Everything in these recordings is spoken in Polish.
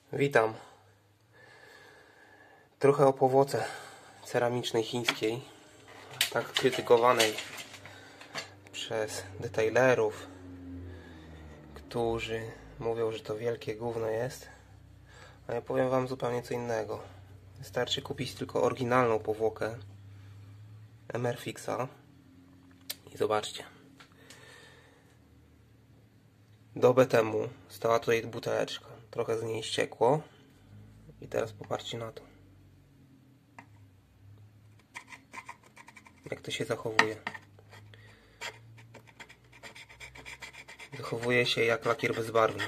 Witam. Trochę o powłoce ceramicznej chińskiej, tak krytykowanej przez detailerów, którzy mówią, że to wielkie gówno jest. A ja powiem wam zupełnie co innego. Wystarczy kupić tylko oryginalną powłokę MR-Fixa i zobaczcie. Dobę temu stała tutaj buteleczka. Trochę z niej ściekło. I teraz popatrzcie na to. Jak to się zachowuje. Zachowuje się jak lakier bezbarwny.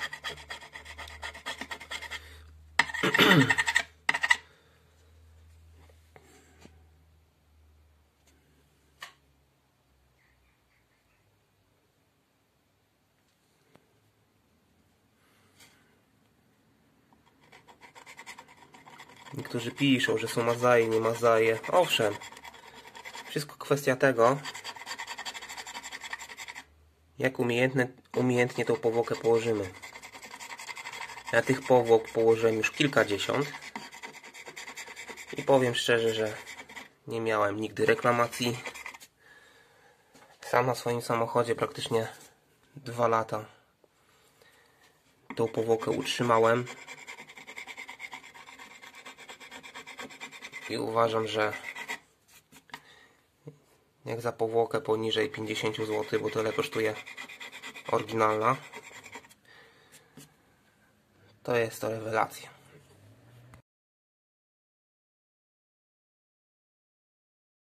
Niektórzy piszą, że są mazaje, nie mazaje. Owszem, wszystko kwestia tego, jak umiejętnie tą powłokę położymy. Ja tych powłok położyłem już kilkadziesiąt i powiem szczerze, że nie miałem nigdy reklamacji. Sam na swoim samochodzie praktycznie 2 lata tą powłokę utrzymałem i uważam, że jak za powłokę poniżej 50 zł, bo tyle kosztuje oryginalna, to jest to rewelacja.